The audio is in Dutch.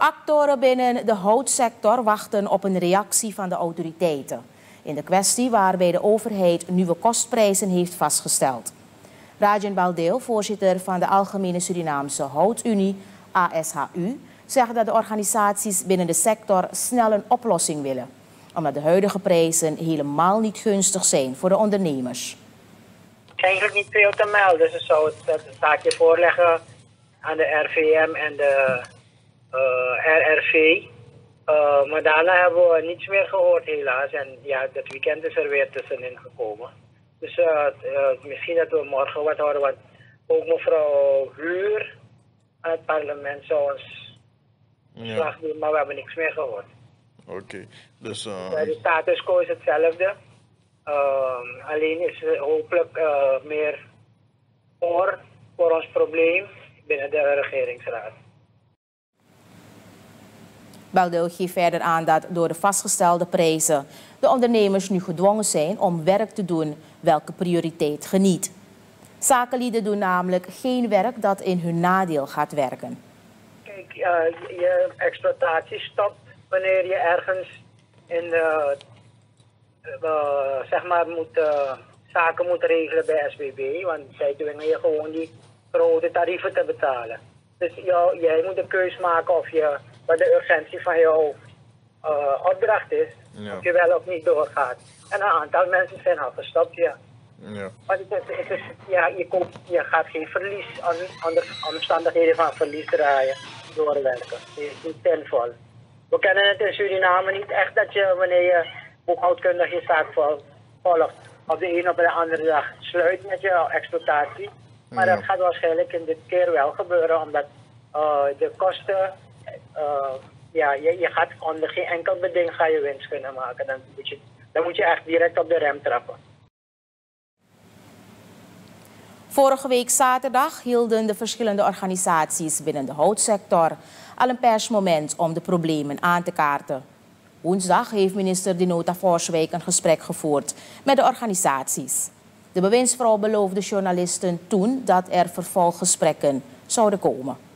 Actoren binnen de houtsector wachten op een reactie van de autoriteiten in de kwestie waarbij de overheid nieuwe kostprijzen heeft vastgesteld. Rajan Baldeel, voorzitter van de Algemene Surinaamse Houtunie, ASHU, zegt dat de organisaties binnen de sector snel een oplossing willen, omdat de huidige prijzen helemaal niet gunstig zijn voor de ondernemers. Eigenlijk niet veel te melden. Ze zou het zaakje voorleggen aan de RVM en de RRV. Maar daarna hebben we niets meer gehoord helaas. En ja, dat weekend is er weer tussenin gekomen. Dus misschien dat we morgen wat horen. Want ook mevrouw Huur aan het parlement zou ons slag doen, maar we hebben niks meer gehoord. Oké. Dus, de status quo is hetzelfde. Alleen is er hopelijk meer voor ons probleem binnen de regeringsraad. Baldeel geeft verder aan dat door de vastgestelde prijzen de ondernemers nu gedwongen zijn om werk te doen welke prioriteit geniet. Zakenlieden doen namelijk geen werk dat in hun nadeel gaat werken. Kijk, je exploitatie stopt wanneer je ergens in zeg maar zaken moet regelen bij SBB, want zij dwingen je gewoon die grote tarieven te betalen. Dus jij moet de keus maken of wat de urgentie van jouw opdracht is, of je wel of niet doorgaat. En een aantal mensen zijn al gestopt, ja. Maar je gaat geen verlies, onder omstandigheden van verlies draaien, doorwerken. Het is niet zinvol. We kennen het in Suriname niet echt dat je, wanneer je boekhoudkundig je zaak volgt, op de een of de andere dag sluit met je exploitatie. Maar dat gaat waarschijnlijk in dit keer wel gebeuren, omdat de kosten, je gaat onder geen enkel beding ga je winst kunnen maken. Dan moet je echt direct op de rem trappen. Vorige week zaterdag hielden de verschillende organisaties binnen de houtsector al een persmoment om de problemen aan te kaarten. Woensdag heeft minister Dinota Forswijk een gesprek gevoerd met de organisaties. De bewindsvrouw beloofde journalisten toen dat er vervolggesprekken zouden komen.